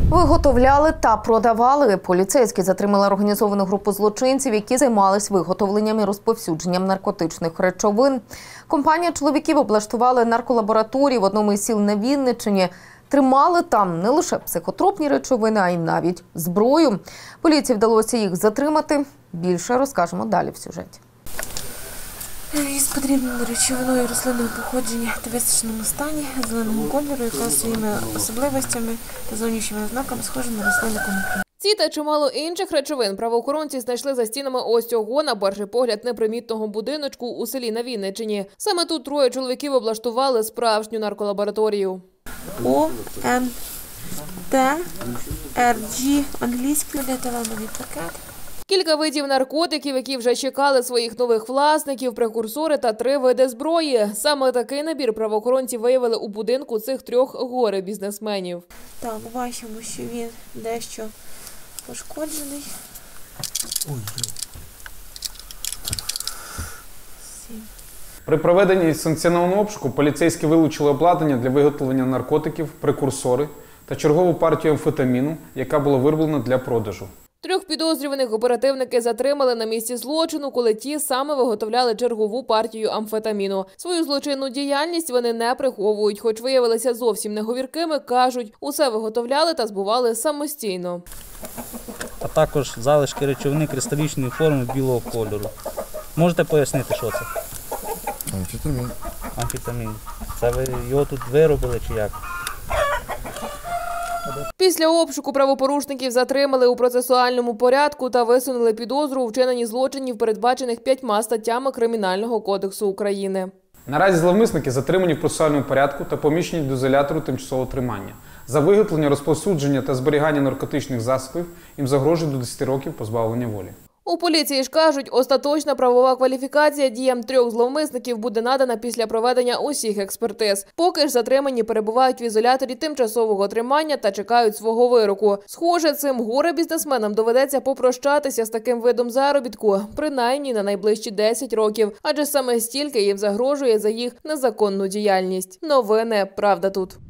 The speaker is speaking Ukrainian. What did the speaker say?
Виготовляли та продавали. Поліцейські затримали організовану групу злочинців, які займались виготовленням і розповсюдженням наркотичних речовин. Компанія чоловіків облаштували нарколабораторії в одному із сіл на Вінниччині. Тримали там не лише психотропні речовини, а й навіть зброю. Поліції вдалося їх затримати. Більше розкажемо далі в сюжеті. Із подрібною речовиною рослинного походження та висушеному стані, зеленого кольору, яка своїми особливостями та зовнішніми ознаками схожа на рослину коноплю. Ці та чимало інших речовин правоохоронці знайшли за стінами ось цього, на перший погляд, непримітного будиночку у селі на Вінниччині. Саме тут троє чоловіків облаштували справжню нарколабораторію. О, Н, Т, Р, G, англійський поліетиленовий пакет. Кілька видів наркотиків, які вже чекали своїх нових власників, прекурсори та 3 види зброї. Саме такий набір правоохоронці виявили у будинку цих 3 горе-бізнесменів. Так, бачимо, що він дещо пошкоджений. При проведенні санкціонованого обшуку поліцейські вилучили обладнання для виготовлення наркотиків, прекурсори та чергову партію амфетаміну, яка була вироблена для продажу. 3 підозрюваних оперативники затримали на місці злочину, коли ті саме виготовляли чергову партію амфетаміну. Свою злочинну діяльність вони не приховують, хоч виявилися зовсім неговіркими, кажуть, усе виготовляли та збували самостійно. А також залишки речовини кристалічної форми білого кольору. Можете пояснити, що це? Амфетамін. Амфетамін. Це ви його тут виробили чи як? Після обшуку правопорушників затримали у процесуальному порядку та висунули підозру у вчиненні злочинів, передбачених 5 статтями Кримінального кодексу України. Наразі зловмисники затримані в процесуальному порядку та поміщені до ізолятору тимчасового тримання. За виготовлення, розповсюдження та зберігання наркотичних засобів їм загрожує до 10 років позбавлення волі. У поліції ж кажуть, остаточна правова кваліфікація діям 3 зловмисників буде надана після проведення усіх експертиз. Поки ж затримані перебувають в ізоляторі тимчасового тримання та чекають свого вироку. Схоже, цим горе-бізнесменам доведеться попрощатися з таким видом заробітку, принаймні на найближчі 10 років, адже саме стільки їм загрожує за їх незаконну діяльність. Новини «Правда тут».